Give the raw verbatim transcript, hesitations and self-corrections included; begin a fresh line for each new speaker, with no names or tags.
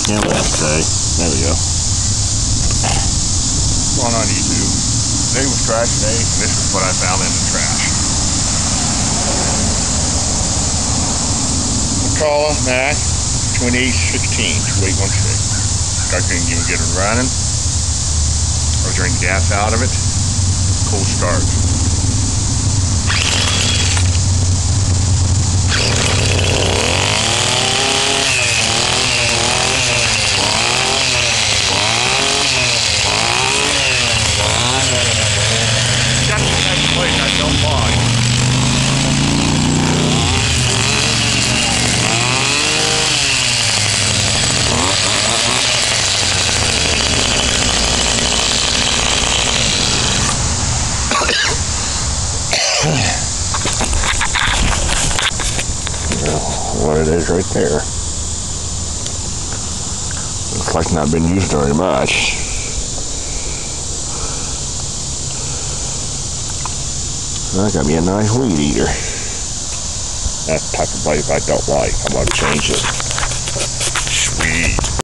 Yeah, that's okay. There we go.
What's going on YouTube? Today was trash day, and this is what I found in the trash. mcculloch Mac twenty-eight sixteen, twenty-eight sixteen. I couldn't even get it running. I was drinking gas out of it. Cold start.
What it is right there. Looks like not been used very much. That got me a nice weed eater. That type of blade I don't like. I'm going to change it.
Sweet.